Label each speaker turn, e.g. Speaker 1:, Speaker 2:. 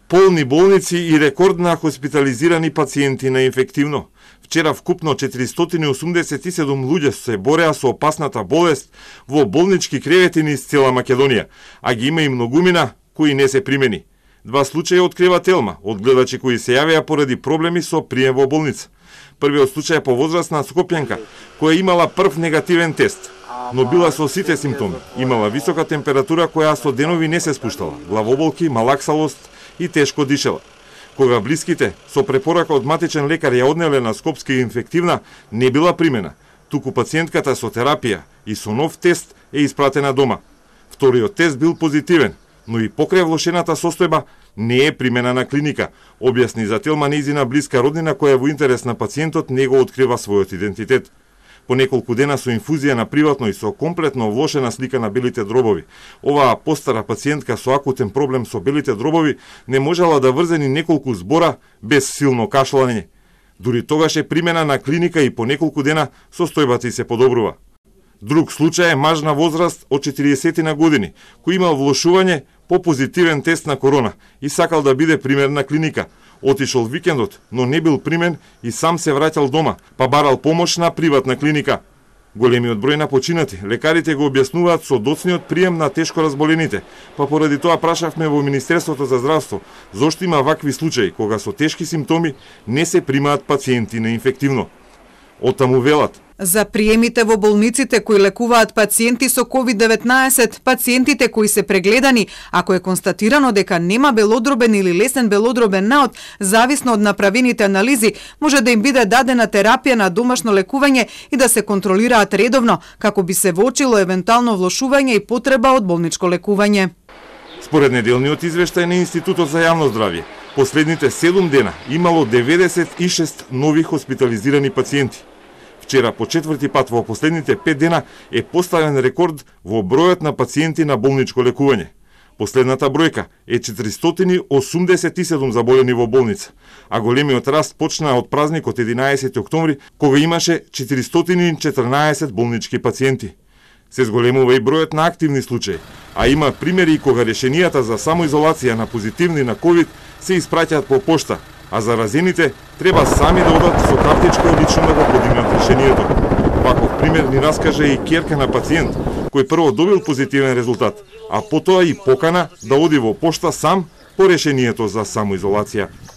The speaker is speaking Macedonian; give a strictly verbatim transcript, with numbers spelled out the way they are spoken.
Speaker 1: Полни болници и рекордна хоспитализирани пациенти на инфективно. Вчера вкупно четиристотини осумдесет и седум луѓе се бореа со опасната болест во болнички кревети низ цела Македонија, а ги има и многумина кои не се примени. Два случаи открива Телма, од гледачи кои се јавеа поради проблеми со прием во болница. Првиот случај по возрастна скопјанка, која имала прв негативен тест, но била со сите симптоми. Имала висока температура која со денови не се спуштала, главоболки, малаксалост и тешко дишела. Кога блиските со препорака од матичен лекар ја однеле на Скопска инфективна, не била примена, туку пациентката со терапија и со нов тест е испратена дома. Вториот тест бил позитивен, но и покрај влошената состојба не е примена на клиника, објасни за Телма нејзина блиска роднина која во интерес на пациентот не го открива својот идентитет. По неколку дена со инфузија на приватно и со комплетно влошена слика на белите дробови. Оваа постара пациентка со акутен проблем со белите дробови не можела да врзе ни неколку збора без силно кашлање. Дури тогаш е примена на клиника и по неколку дена состојбата се подобрува. Друг случај е маж на возраст од четириесет години, кој имал влошување по позитивен тест на корона и сакал да биде пример на клиника. Отишол викендот, но не бил примен и сам се враќал дома, па барал помош на приватна клиника. Големиот број на починати, лекарите го објаснуваат со доцниот прием на тешко разболените, па поради тоа прашавме во Министерството за здравство зошто има вакви случаи кога со тешки симптоми не се примаат пациенти на инфективно. Оттаму велат:
Speaker 2: за приемите во болниците кои лекуваат пациенти со ковид деветнаесет, пациентите кои се прегледани, ако е констатирано дека нема белодробен или лесен белодробен наод, зависно од направените анализи, може да им биде дадена терапија на домашно лекување и да се контролираат редовно, како би се воочило евентуално влошување и потреба од болничко лекување.
Speaker 1: Според неделниот извештај на Институтот за јавно здравје, последните седум дена имало деветдесет и шест нови хоспитализирани пациенти. Вчера по четврти пат во последните пет дена е поставен рекорд во бројот на пациенти на болничко лекување. Последната бројка е четиристотини осумдесет и седум заболени во болница, а големиот раст почна од празникот единаесети октомври, кога имаше четиристотини и четрнаесет болнички пациенти. Се зголемува и бројот на активни случаи, а има примери и кога решенијата за самоизолација на позитивни на ковид се испраќаат по пошта, а заразените треба сами да одат со картичко и лично да го подигнат решението. Ваков пример ни раскаже и ќерка на пациент, кој прво добил позитивен резултат, а потоа и покана да оди во пошта сам по решението за самоизолација.